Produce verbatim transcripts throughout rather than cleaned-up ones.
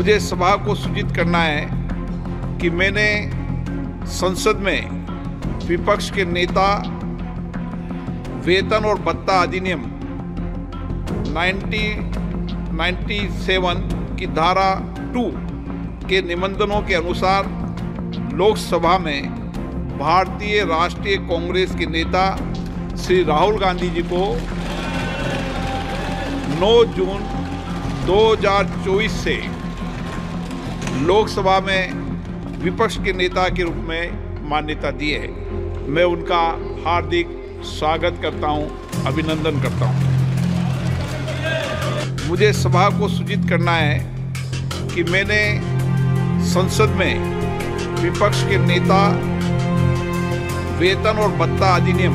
मुझे सभा को सूचित करना है कि मैंने संसद में विपक्ष के नेता वेतन और भत्ता अधिनियम उन्नीस सौ सत्तानवे की धारा टू के निबंधनों के अनुसार लोकसभा में भारतीय राष्ट्रीय कांग्रेस के नेता श्री राहुल गांधी जी को नौ जून दो हज़ार चौबीस से लोकसभा में विपक्ष के नेता के रूप में मान्यता दी है। मैं उनका हार्दिक स्वागत करता हूं, अभिनंदन करता हूं। मुझे सभा को सूचित करना है कि मैंने संसद में विपक्ष के नेता वेतन और भत्ता अधिनियम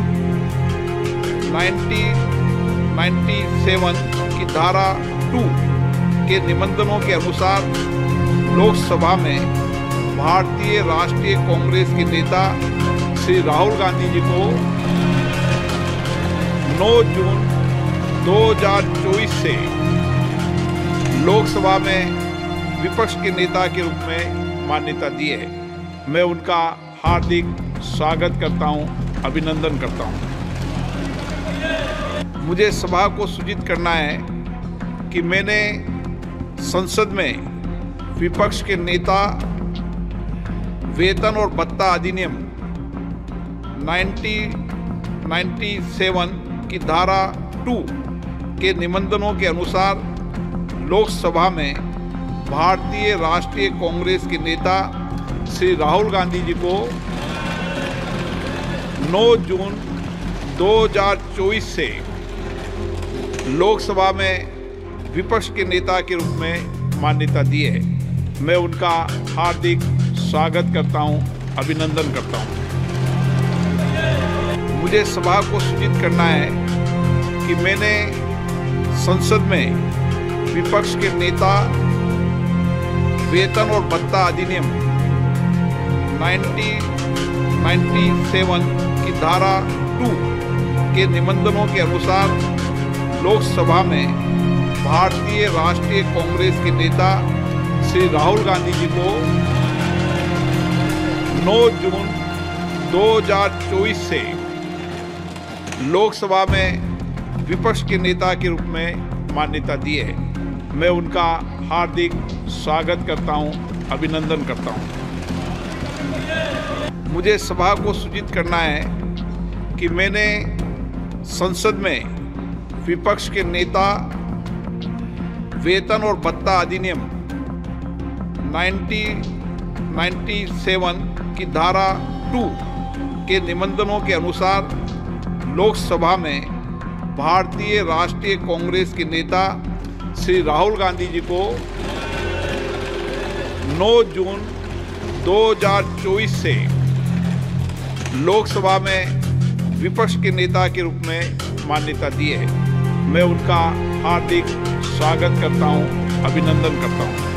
उन्नीस सौ सत्तानवे की धारा टू के निबंधनों के अनुसार लोकसभा में भारतीय राष्ट्रीय कांग्रेस के नेता श्री राहुल गांधी जी को नौ जून दो हज़ार चौबीस से लोकसभा में विपक्ष के नेता के रूप में मान्यता दी है। मैं उनका हार्दिक स्वागत करता हूं, अभिनंदन करता हूं। मुझे सभा को सूचित करना है कि मैंने संसद में विपक्ष के नेता वेतन और भत्ता अधिनियम उन्नीस सौ सत्तानवे की धारा टू के निबंधनों के अनुसार लोकसभा में भारतीय राष्ट्रीय कांग्रेस के नेता श्री राहुल गांधी जी को नौ जून दो हज़ार चौबीस से लोकसभा में विपक्ष के नेता के रूप में मान्यता दी है। मैं उनका हार्दिक स्वागत करता हूं, अभिनंदन करता हूं। मुझे सभा को सूचित करना है कि मैंने संसद में विपक्ष के नेता वेतन और भत्ता अधिनियम उन्नीस सौ सत्तानवे की धारा टू के निबंधनों के अनुसार लोकसभा में भारतीय राष्ट्रीय कांग्रेस के नेता श्री राहुल गांधी जी को नौ जून दो हज़ार चौबीस से लोकसभा में विपक्ष के नेता के रूप में मान्यता दी है। मैं उनका हार्दिक स्वागत करता हूं, अभिनंदन करता हूं। मुझे सभा को सूचित करना है कि मैंने संसद में विपक्ष के नेता वेतन और भत्ता अधिनियम उन्नीस सौ सत्तानवे की धारा टू के निबंधनों के अनुसार लोकसभा में भारतीय राष्ट्रीय कांग्रेस के नेता श्री राहुल गांधी जी को नौ जून दो हज़ार चौबीस से लोकसभा में विपक्ष के नेता के रूप में मान्यता दी है। मैं उनका हार्दिक स्वागत करता हूं, अभिनंदन करता हूं।